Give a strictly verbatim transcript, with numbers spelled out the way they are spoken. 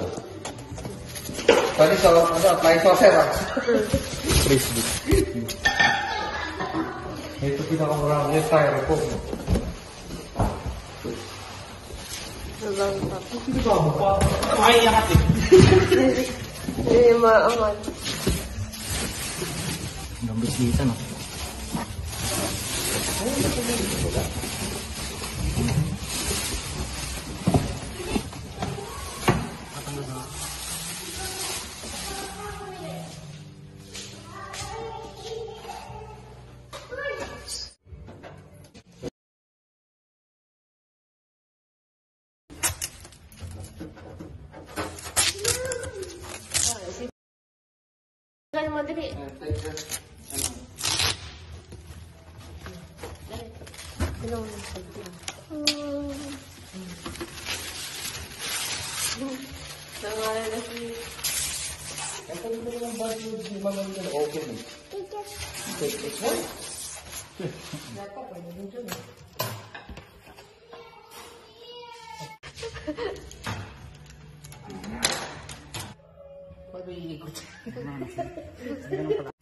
Tadi soal ano, flying saucer ah. Frisbee. Ito pinakamarami yung tire ko. Hindi ba mo pa? Ay, yakat eh. Hindi maaman. Gambit dito, no? Kaya madali. Ano ang sabi? Nangalan na si... Ang pwede ko naman ba yung di mamang yun open eh? Take this one? Dapat pwede din dyan eh. Pwede iikot.